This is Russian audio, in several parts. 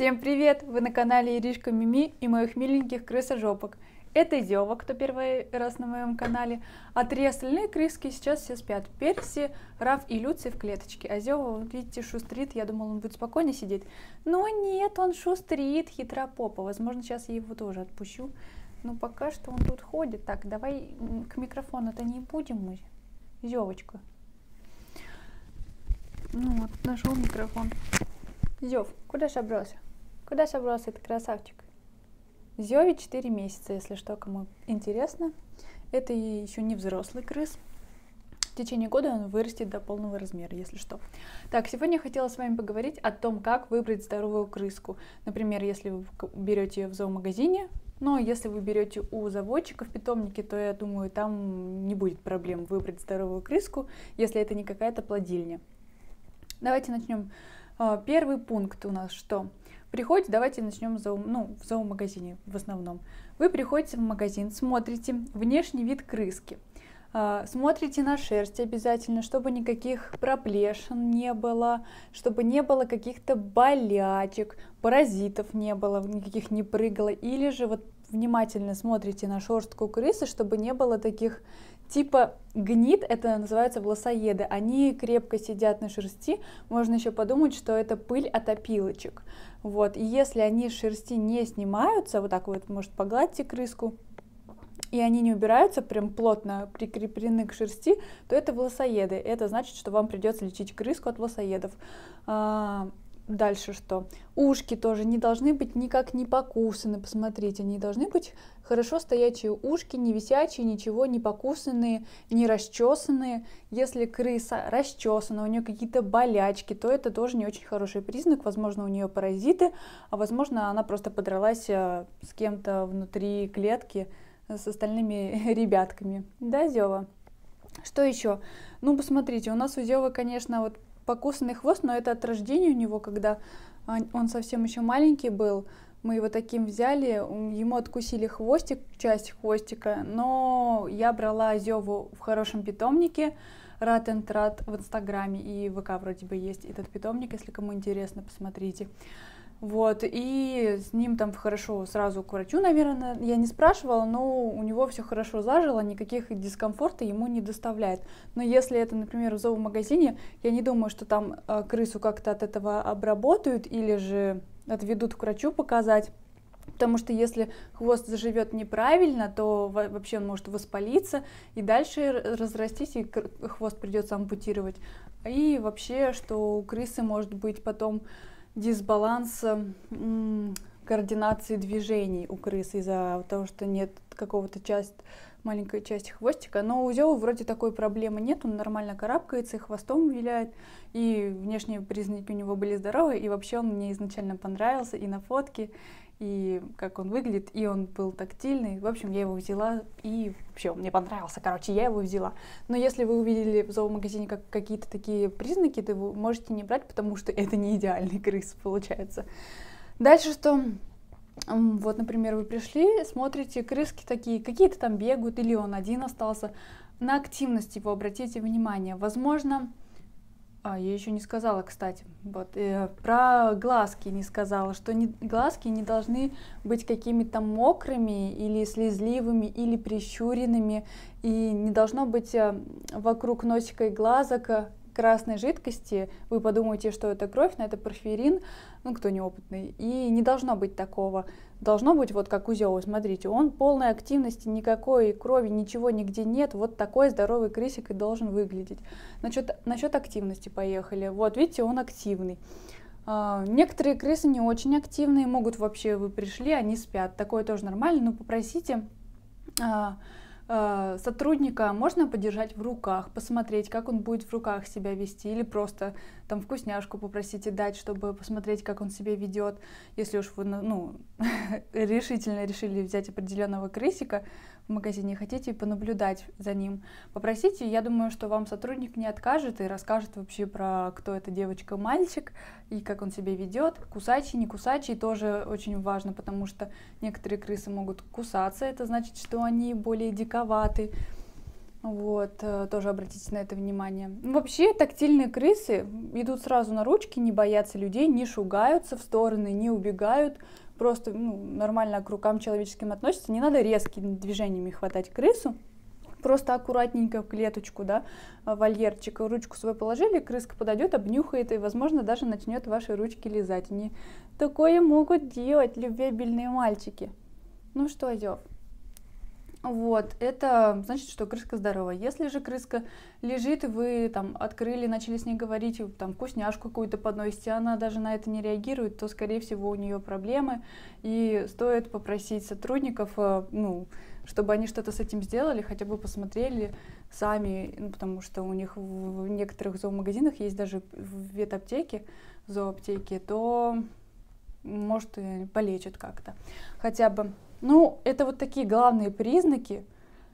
Всем привет! Вы на канале Иришка Мими и моих миленьких крысожопок. Это Зёва, кто первый раз на моем канале, а три остальные крыски сейчас все спят. Перси, Раф и Люци в клеточке, а Зёва, вот видите, шустрит, я думала, он будет спокойно сидеть. Но нет, он шустрит, хитропопа. Возможно, сейчас я его тоже отпущу, но пока что он тут ходит. Так, давай к микрофону-то не будем мы, Зёвочка. Ну вот, нашел микрофон. Зёв, куда собрался? Куда собрался этот красавчик? Зёве 4 месяца, если что, кому интересно. Это еще не взрослый крыс. В течение года он вырастет до полного размера, если что. Так, сегодня я хотела с вами поговорить о том, как выбрать здоровую крыску. Например, если вы берете ее в зоомагазине, но если вы берете у заводчика в питомнике, то я думаю, там не будет проблем выбрать здоровую крыску, если это не какая-то плодильня. Давайте начнем. Первый пункт у нас что? Приходите, давайте начнем в зоомагазине в основном. Вы приходите в магазин, смотрите внешний вид крыски, смотрите на шерсть обязательно, чтобы никаких проплешин не было, чтобы не было каких-то болячек, паразитов не было, никаких не прыгало, или же вот внимательно смотрите на шерстку крысы, чтобы не было таких типа гнид, это называется волосоеды, они крепко сидят на шерсти, можно еще подумать, что это пыль от опилочек. Вот, и если они с шерсти не снимаются, вот так вот, может, погладьте крыску, и они не убираются, прям плотно прикреплены к шерсти, то это волосоеды. Это значит, что вам придется лечить крыску от волосоедов. Дальше что? Ушки тоже не должны быть никак не покусаны, посмотрите, они должны быть хорошо стоячие ушки, не висячие, ничего, не покусанные, не расчесанные. Если крыса расчесана, у нее какие-то болячки, то это тоже не очень хороший признак, возможно, у нее паразиты, а возможно, она просто подралась с кем-то внутри клетки, с остальными ребятками. Да, Зёва? Что еще? Ну, посмотрите, у нас у Зёвы, конечно, вот покусанный хвост, но это от рождения у него, когда он совсем еще маленький был, мы его таким взяли, ему откусили хвостик, часть хвостика, но я брала Зёву в хорошем питомнике, Rat and Rat в Инстаграме, и в ВК вроде бы есть этот питомник, если кому интересно, посмотрите. Вот, и с ним там хорошо сразу к врачу, наверное, я не спрашивала, но у него все хорошо зажило, никаких дискомфорта ему не доставляет. Но если это, например, в зоомагазине, я не думаю, что там крысу как-то от этого обработают или же отведут к врачу показать. Потому что если хвост заживет неправильно, то вообще он может воспалиться и дальше разрастись, и хвост придется ампутировать. И вообще, что у крысы может быть потом дисбаланс координации движений у крысы из-за того, что нет какого-то маленькой части хвостика. Но у Зёвы вроде такой проблемы нет, он нормально карабкается и хвостом виляет, и внешние признаки у него были здоровые, и вообще он мне изначально понравился и на фотке, и как он выглядит, и он был тактильный. В общем, я его взяла, и вообще он мне понравился, короче, я его взяла. Но если вы увидели в зоомагазине какие-то такие признаки, то вы можете не брать, потому что это не идеальный крыс получается. Дальше что? Вот, например, вы пришли, смотрите, крыски такие, какие-то там бегают, или он один остался. На активность его обратите внимание. Возможно, я еще не сказала, кстати, вот, про глазки не сказала, что глазки не должны быть какими-то мокрыми или слезливыми, или прищуренными, и не должно быть вокруг носика и глазок красной жидкости. Вы подумаете, что это кровь, но это порфирин, ну, кто неопытный, и не должно быть такого. Должно быть вот как у Зёвы, смотрите, он полной активности, никакой крови, ничего нигде нет, вот такой здоровый крысик и должен выглядеть. Насчет активности поехали. Вот, видите, он активный. Некоторые крысы не очень активные, могут вообще, вы пришли, они спят, такое тоже нормально, но попросите сотрудника, можно подержать в руках, посмотреть, как он будет в руках себя вести, или просто там вкусняшку попросите дать, чтобы посмотреть, как он себя ведет. Если уж вы решительно решили взять определенного крысика в магазине, хотите понаблюдать за ним, попросите, я думаю, что вам сотрудник не откажет и расскажет вообще про кто эта девочка-мальчик и как он себя ведет. Кусачий, не кусачий тоже очень важно, потому что некоторые крысы могут кусаться, это значит, что они более диковаты. Вот, тоже обратите на это внимание. Вообще, тактильные крысы идут сразу на ручки, не боятся людей, не шугаются в стороны, не убегают. Просто нормально к рукам человеческим относятся. Не надо резкими движениями хватать крысу. Просто аккуратненько в клеточку, да, вольерчик, ручку свою положили, крыска подойдет, обнюхает и, возможно, даже начнет ваши ручки лизать. Они такое могут делать, любвеобильные мальчики. Ну что, Зев? Вот, это значит, что крыска здоровая. Если же крыска лежит, и вы там открыли, начали с ней говорить, там вкусняшку какую-то подносите, она даже на это не реагирует, то, скорее всего, у нее проблемы. И стоит попросить сотрудников, чтобы они что-то с этим сделали, хотя бы посмотрели сами, потому что у них в некоторых зоомагазинах есть даже ветаптеки, зооаптеки, то, может, и полечат как-то. Хотя бы. Это вот такие главные признаки,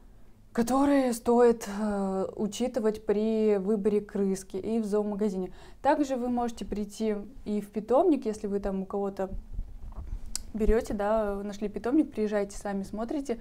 которые стоит учитывать при выборе крыски и в зоомагазине. Также вы можете прийти и в питомник, если вы там у кого-то берете, да, нашли питомник, приезжаете сами, смотрите,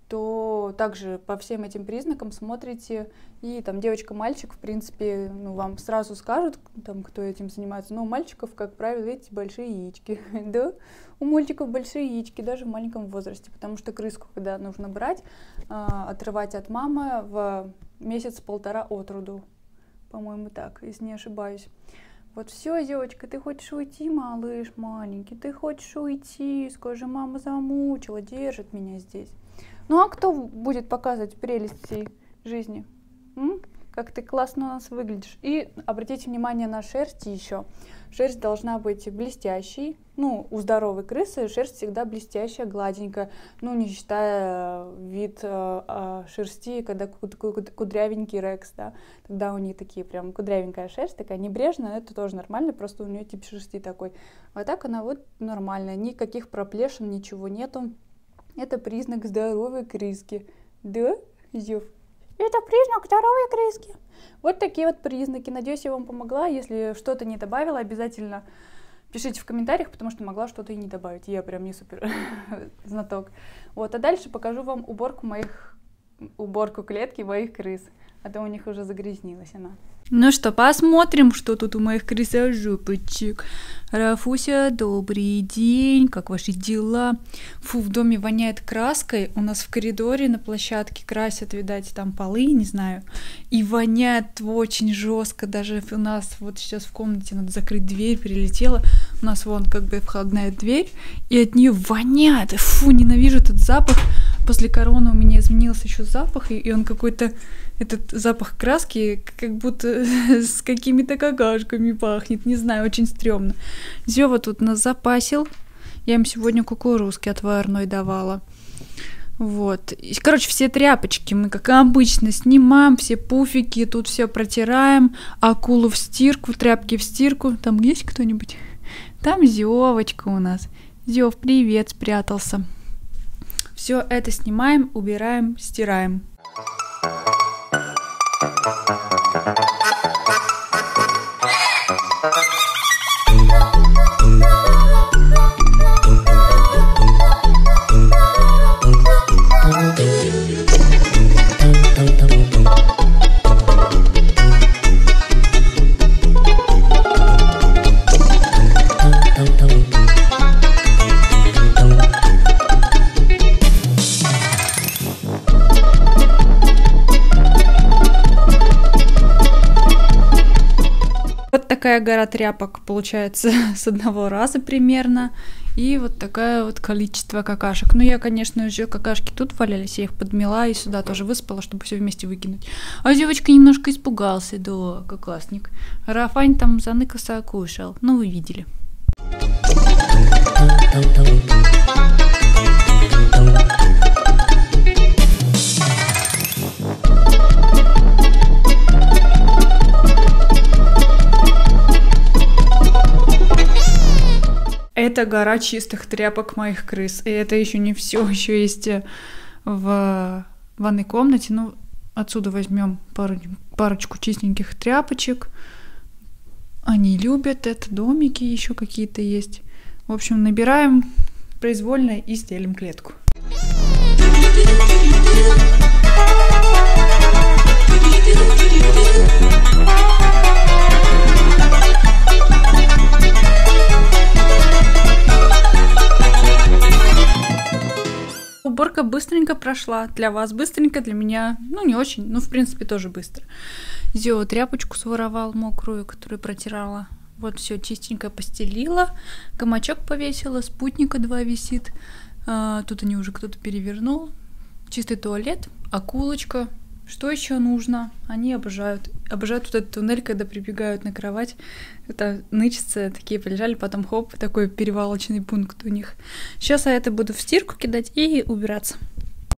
то также по всем этим признакам смотрите, и там девочка-мальчик, в принципе, вам сразу скажут, там, кто этим занимается, но у мальчиков, как правило, видите, большие яички, да, у мальчиков большие яички, даже в маленьком возрасте, потому что крыску, когда нужно брать, отрывать от мамы в месяц-полтора от роду, по-моему, так, если не ошибаюсь. Вот все, девочка, ты хочешь уйти, малыш маленький, ты хочешь уйти, скажи, мама замучила, держит меня здесь. Ну а кто будет показывать прелести жизни? Как ты классно у нас выглядишь. И обратите внимание на шерсть еще. Шерсть должна быть блестящей. У здоровой крысы шерсть всегда блестящая, гладенькая. Не считая вид шерсти, когда кудрявенький рекс, да. Тогда у них такие прям кудрявенькая шерсть, такая небрежная, это тоже нормально, просто у нее тип шерсти такой. А так она вот нормальная, никаких проплешин, ничего нету. Это признак здоровой крыски. Да, Зев? Это признак здоровой крыски. Вот такие вот признаки. Надеюсь, я вам помогла. Если что-то не добавила, обязательно пишите в комментариях, потому что могла что-то и не добавить. Я прям не супер знаток. Вот, а дальше покажу вам уборку клетки моих крыс. А то у них уже загрязнилась она. Ну что, посмотрим, что тут у моих крысожопочек. Рафуся, добрый день, как ваши дела? Фу, в доме воняет краской. У нас в коридоре на площадке красят, видать, там полы, не знаю. И воняет очень жестко. Даже у нас вот сейчас в комнате надо закрыть дверь, прилетела. У нас вон как бы входная дверь, и от нее воняет. Фу, ненавижу этот запах. После короны у меня изменился еще запах, и он какой-то, этот запах краски, как будто с какими-то какашками пахнет, не знаю, очень стрёмно. Зёва тут нас запасил, я им сегодня кукурузки отварной давала. Вот, короче, все тряпочки мы, как обычно, снимаем, все пуфики, тут все протираем, акулу в стирку, тряпки в стирку. Там есть кто-нибудь? Там Зёвочка у нас. Зёв, привет, спрятался. Все это снимаем, убираем, стираем. Такая гора тряпок получается с одного раза примерно. И вот такое вот количество какашек. Ну, я, конечно, уже какашки тут валялись, я их подмела и сюда тоже выспала, чтобы все вместе выкинуть. А девочка немножко испугался, да, какасник. Рафань там заныкался, кушал. Ну, вы видели. Это гора чистых тряпок моих крыс. И это еще не все. Еще есть в ванной комнате. Ну, отсюда возьмем парочку чистеньких тряпочек. Они любят это. Домики еще какие-то есть. В общем, набираем произвольно и стелим клетку. Уборка быстренько прошла. Для вас быстренько, для меня, ну, не очень, но, в принципе, тоже быстро. Зио тряпочку своровал мокрую, которую протирала. Вот все чистенько постелила. Гамачок повесила, спутника 2 висит. Тут они уже кто-то перевернул. Чистый туалет, акулочка. Что еще нужно? Они обожают. Обожают вот этот туннель, когда прибегают на кровать. Это нычцы такие полежали, потом хоп, такой перевалочный пункт у них. Сейчас я это буду в стирку кидать и убираться.